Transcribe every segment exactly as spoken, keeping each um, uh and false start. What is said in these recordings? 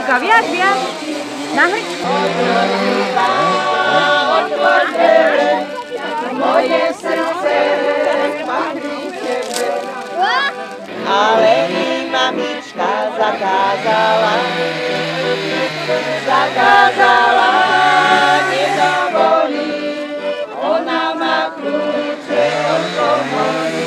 Zuzka, viac, viac. Nahoď. Moje srdce patrí tebe. Ale mi mamička zakázala, zakázala, nedovolí, ona má kľúče od komory.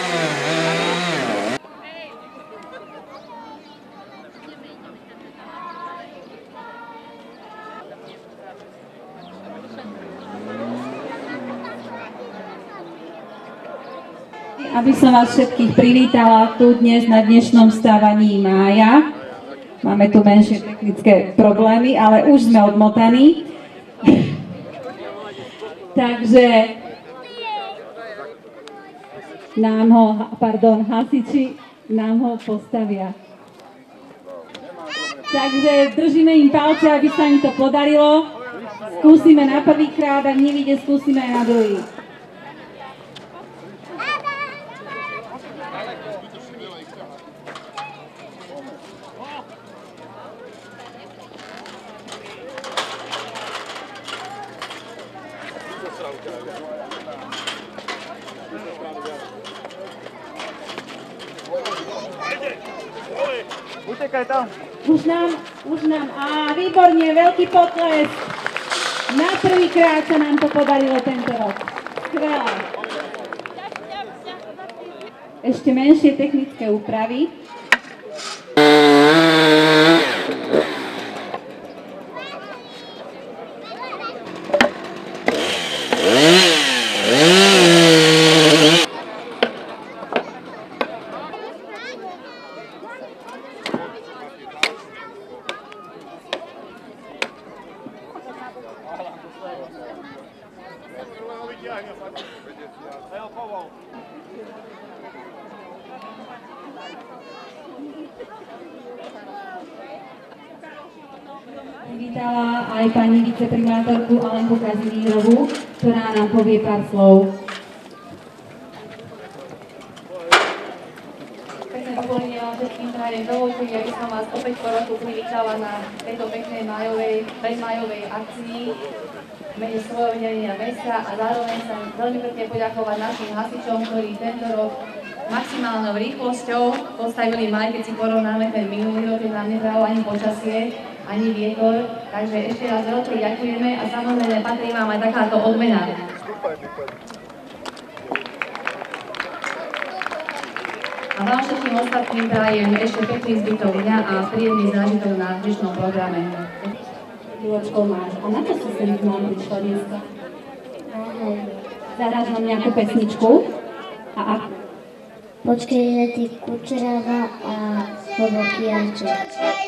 Aby som vás všetkých privítala tu dnes na dnešnom stávaní mája. Máme tu menšie technické problémy, ale už sme odmotaní. Takže nám ho, pardon, hasiči nám ho postavia. Takže držíme im palce, aby sa im to podarilo. Skúsime na prvýkrát, ak nevíde, skúsime aj na druhý. Utekaj tam. Už nám, už nám, á, výborne, veľký potles. Na prvýkrát sa nám to podarilo tento rok. Skvelé. Ešte menšie technické úpravy. Privítala aj pani viceprimátorku Alenku Kazimírovú, ktorá nám povie pár slov. Pekné popoludne vám všetkým prajem. Dovoľte mi, aby som vás opäť po roku privítala na tejto peknej májovej, bezmájovej akcii v mene svojho vedenia mesta a zároveň sa veľmi pekne poďakovať našim hasičom, ktorí tento rok maximálnou rýchlosťou postavili maj, keď si porovnáme ten minulý rok, keď nám nebralo ani počasie, ani vietor. Takže ešte raz veľmi ďakujeme a samozrejme patrí vám aj takáto odmena. A vám všetkým ostatným prajem ešte pekný zbytok dňa a príjemný zážitok na dnešnom programe. Miločkou máš. A na čo si sem k nám prišla dneska? Zahráš nám nejakú pesničku? A ak? Počkej, že ty kučeráva a hlboký jarček.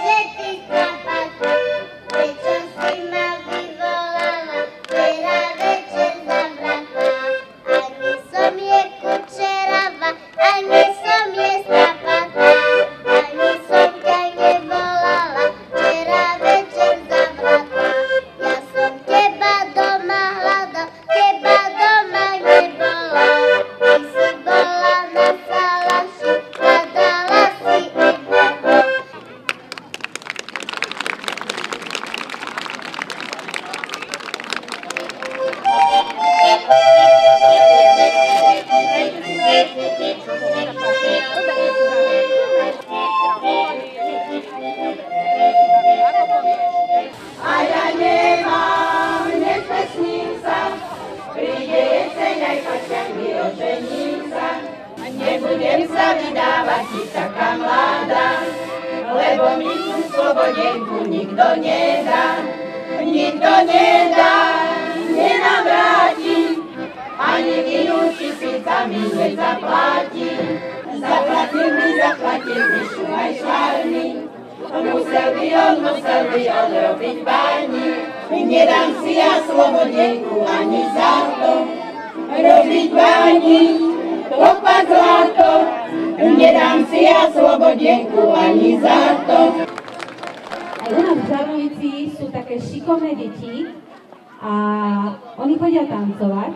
Nebudem sa vydávať ti taká mladá, lebo mi tú slobodenku nikto nedá. Nikto nedá, nenavráti, ani minút tisícami nezaplatí. Zaplatil mi, zaplatil mi šumaj švárny, musel by on, musel by on robiť báni. Nedám si ja slobodenku ani za to, robiť báni. Kopať zlato, nedám si ja slobodenku ani za to. Aj u nás v Žarnovici sú také šikovné deti a oni chodia tancovať.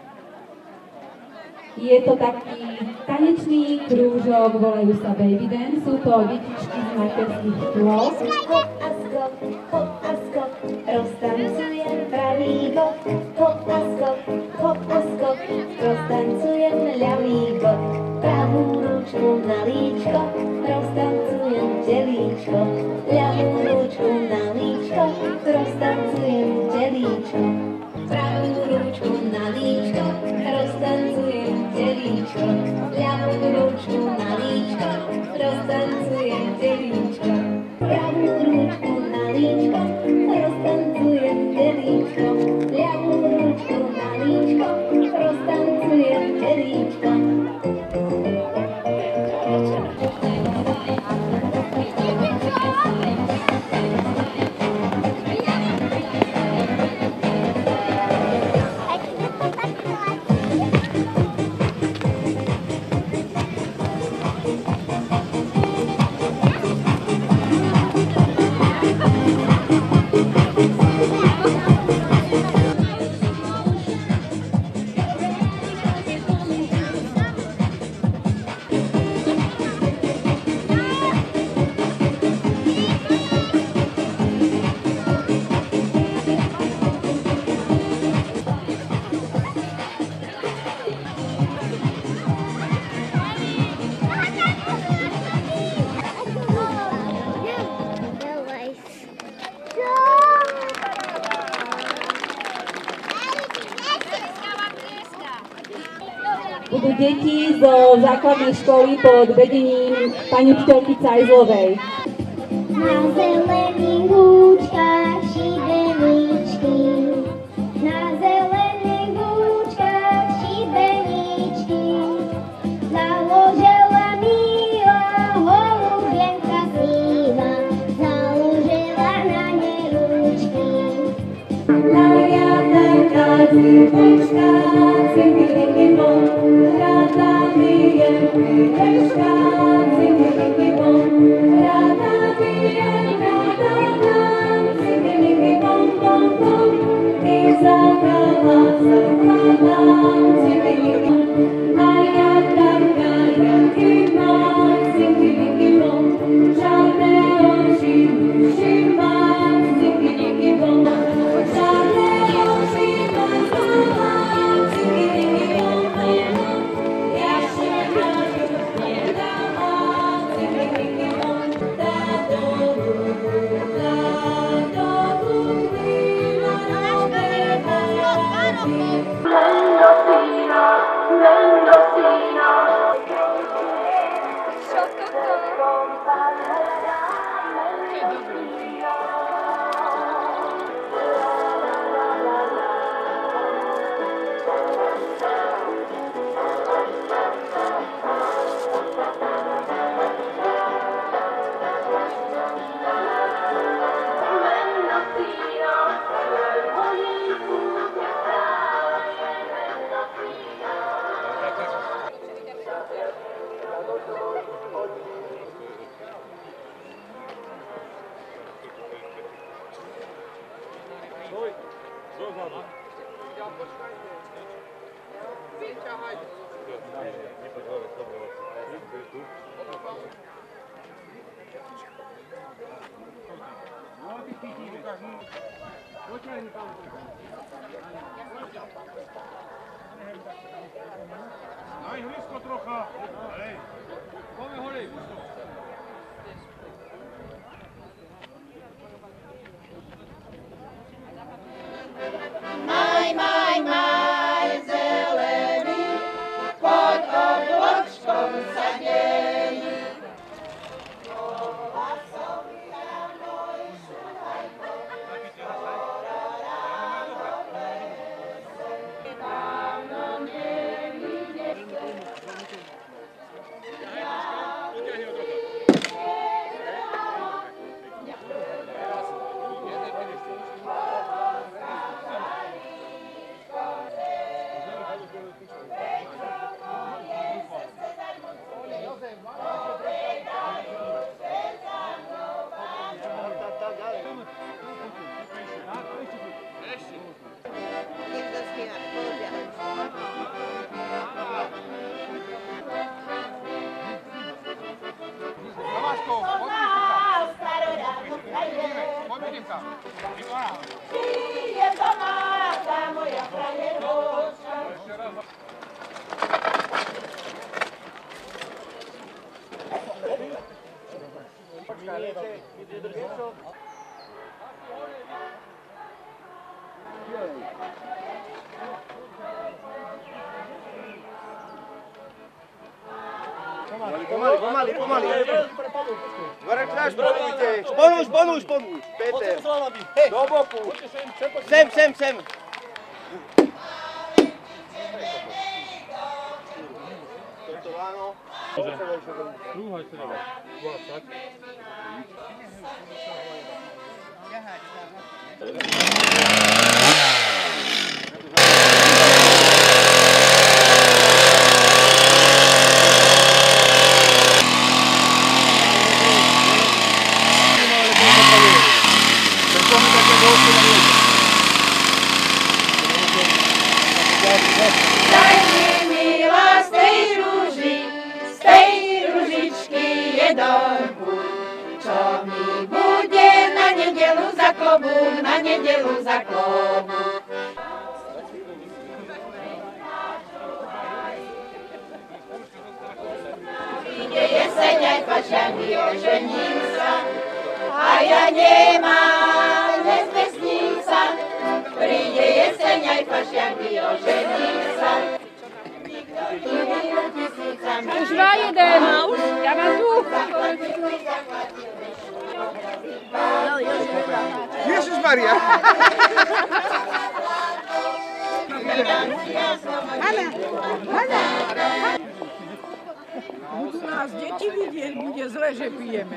Je to taký tanečný krúžok, volajú sa Baby Dance, sú to detičky z materských škôl. skok, hop a skok, roztancujem pravý bok. Hop a skok, hop a skok, roztancujem ľavý bok. Pravú ručku na líčko, roztancujem telíčko. Ľavú ručku na líčko, roztancujem telíčko. Pravú ručku na líčko, roztancujem telíčko. Ľavú ručku na líčko, roztancujem telíčko. Pravú ručku na líčko, roztancujem telíčko. Ľavú ručku na líčko, roztancujem telíčko. Budú deti zo základnej školy pod vedením pani učiteľky Cajzlovej. Na zelených húčkach šibeničky, na zelených húčkach šibeničky, založila milá holubienka sýva, založila na ne ručky. Na jablka cípočka, cípiliky bom, rada pijem píleška, cípiliky bom, rada pijem, rada dám, cípiliky bom, bom, bom, i zakala, zakladám, cípiliky bom, a jablka, jaký mám, cípiliky bom, žádné oči, uši mám, cípiliky bom, žádné oči mám, mám, cípiliky bom, bom, bom, ja všetko nedám, cípiliky bom, táto hudba, táto hudba, Mendocino, Mendocino. Najblisko trocha. Hej. Poďme hore. Maj, maj, maj, zelený, pod obločkom sa dejí. Bola som ja môj šuhajko, skoro ráno lesem, dávno nevidel. Ja Je to mladá moja frajeročka. Pomaly, pomaly, pomaly. Dvorek náš, spolujte. Spoluj, spoluj, spoluj. Peter. Do boku. Sem, sem, sem. Toto áno. Rúhaj sa dáva. Tak. Daj mi milá z tej rúži, z tej ružičky jedorku, čo mi bude na nedelu za klobúk, na nedelu za klobúk. Ide jeseň aj pašťanky, ožením sa, a ja nemám, nezvestním sa. Príde jeseň aj pašťanky, ožením sa. Už má jeden. Ja mám tu. Ježišmaria. Hanna, Hanna. Budú nás deti vidieť, bude zle, že pijeme.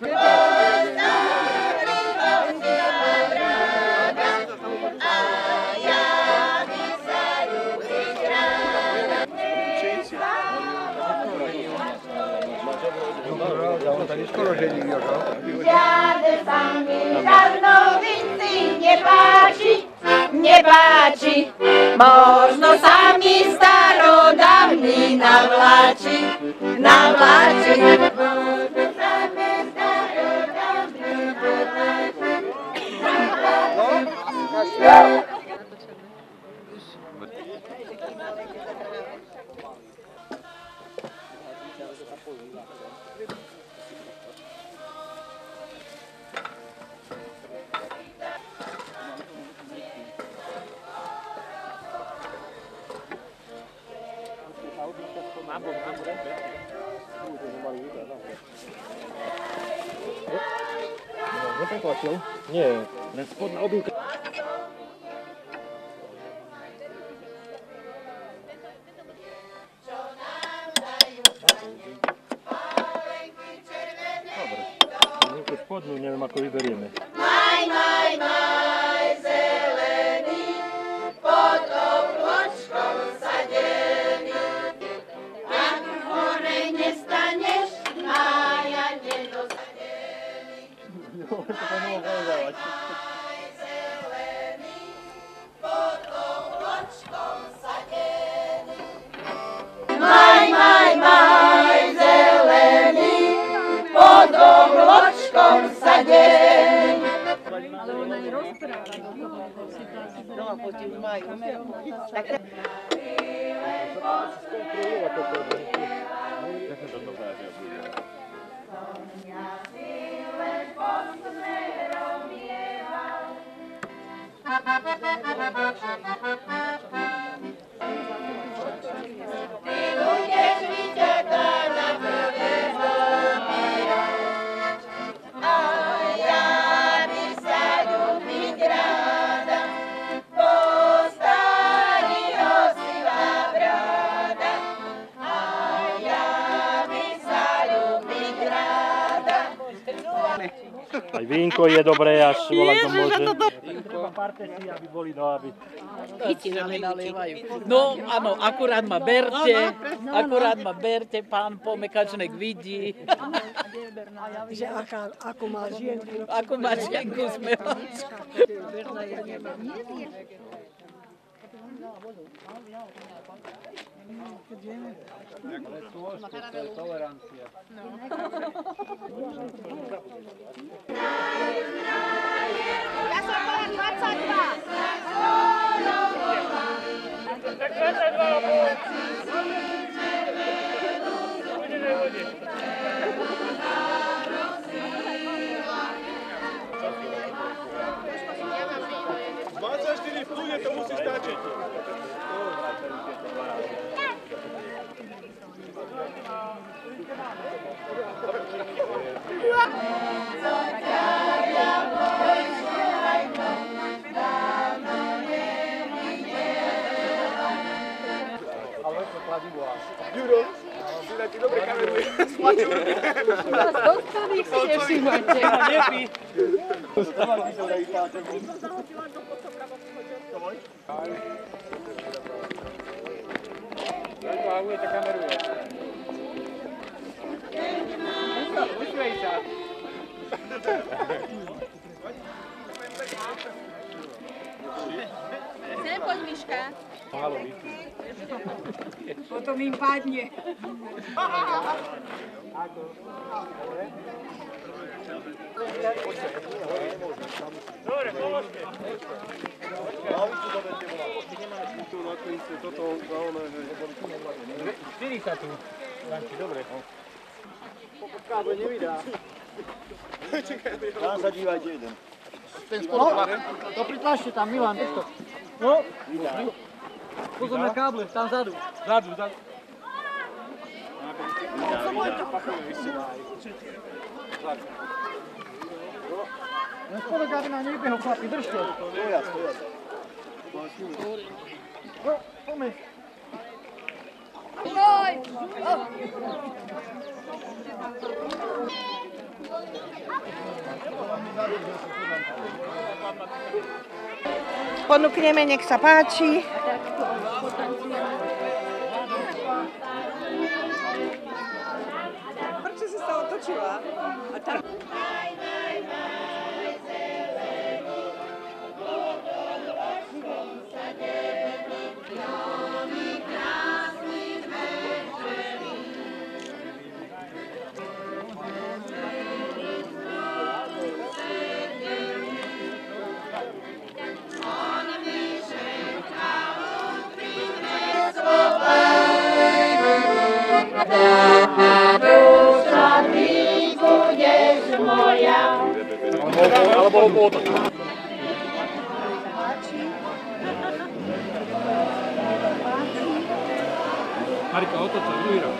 Žiadne sa mi žarnovici nepáči, nepáči. Možno sa mi starodávny navláči, navláči. Možno sa mi starodávny navláči. Neprekvačil? Nie, len spodná obývka. Dobre, spodnú neviem ako vyberieme. Maj, maj, maj, zelený, pod obločkou sadený. Ak hore nestaneš, mája nedosadený. Maj, zelený, pod obločkou sadený. Maj, maj, maj, zelený, pod obločkou sadený. Ale ona je rozpráva. No a poďte už majú. Ty budeš vyťatá na prvé zlomíra, a ja by sa ľúbiť ráda, po starého sivá bráda, a ja by sa ľúbiť ráda. Aj vínko je dobré, až volať to môže. Treba pár tesí, aby boli, no aby... No áno, akurát ma berte, akurát ma berte, pán pomekačnek vidí. Že aká, ako má žienku. Ako má žienku smevač. Tolerancia. Juro, Jura, ty dobre kameruje. Splačujú. Dostaných si nevšimajte. Nepí. Janko, ahuje, ťa kameruje. Vysmej sa. Sem poď, Miška. Potom im padne. Dobre, položte. Hlavicu do vete volá. Nemáme tu na klince, toto zaoné, že neboli tu nevládne. štyri sa tu. Ranči, dobre. Pokud káble nevydá. Tam sa dívajte jeden. Ten spolu. To pritlačte tam, Milan, teďto. No. Pozor na káble, tam vzadu. Vzadu, vzadu. Len spolu káble na nebeho, chlapi, držte. Stoja, stoja. No, poďme. Joj! Ponúkneme, nech sa páči. Prečo si sa otočila? A tam... Alebo ho pootočiť. Marika, otočaj, druhý raz.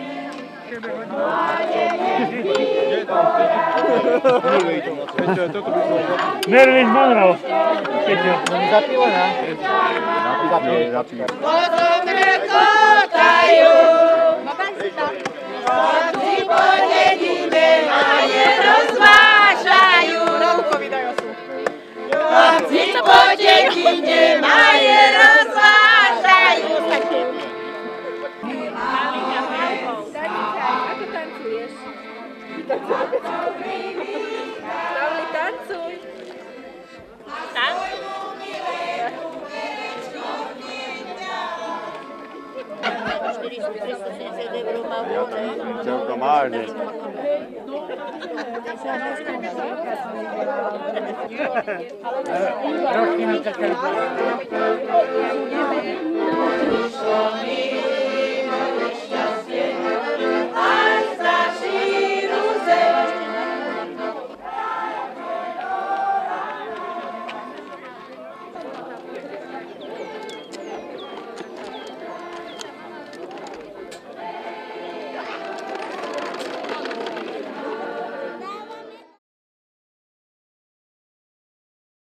Nervy zmanral. Zapíle, ne? Zapíle, zapíle. Potom rekotajú, chlapci po dedine maje rozvážajú. Chlapci po dedine maje rozvážajú. Ako tancuješ? Pavli, tancuj. Celkom márne. Trošky mi čakali.